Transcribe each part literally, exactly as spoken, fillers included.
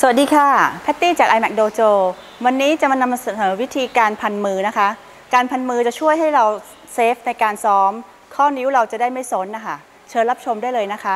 สวัสดีค่ะแพตตี้จาก ไอ แม็ก Dojo วันนี้จะมานำเสนอวิธีการพันมือนะคะการพันมือจะช่วยให้เราเซฟในการซ้อมข้อนิ้วเราจะได้ไม่ซนนะคะเชิญรับชมได้เลยนะคะ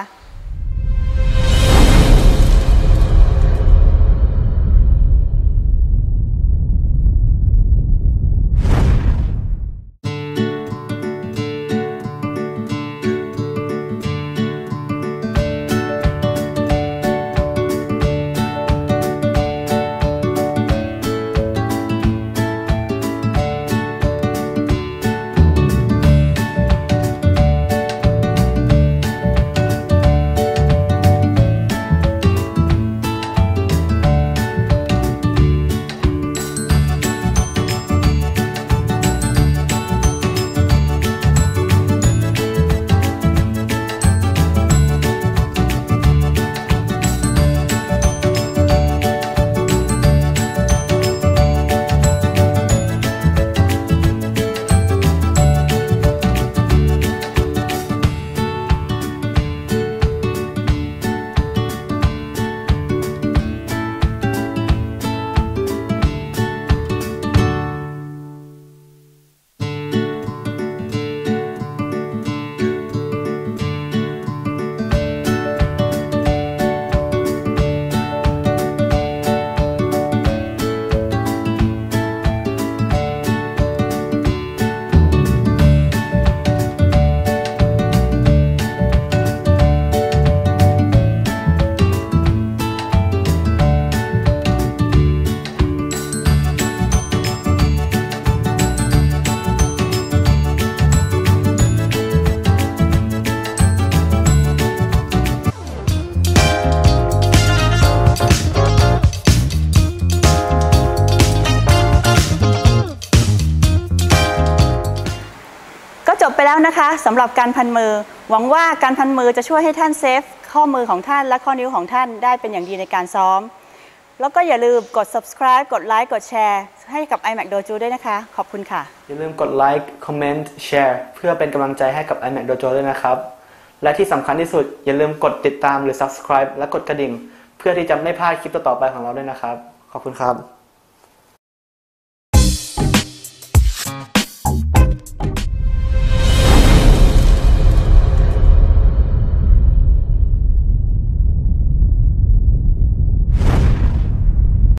จบไปแล้วนะคะสำหรับการพันมือหวังว่าการพันมือจะช่วยให้ท่านเซฟข้อมือของท่านและข้อนิ้วของท่านได้เป็นอย่างดีในการซ้อมแล้วก็อย่าลืมกด ซับสไครบ์ กดไลค์กดแชร์ให้กับ ไอ แม็ก Dojo ด้วยนะคะขอบคุณค่ะอย่าลืมกดไลค์คอมเมนต์แชร์เพื่อเป็นกำลังใจให้กับ ไอ แม็ก Dojo ด้วยนะครับและที่สำคัญที่สุดอย่าลืมกดติดตามหรือ ซับสไครบ์ และกดกระดิ่งเพื่อที่จะไม่พลาดคลิปต่อๆไปของเราด้วยนะครับขอบคุณครับ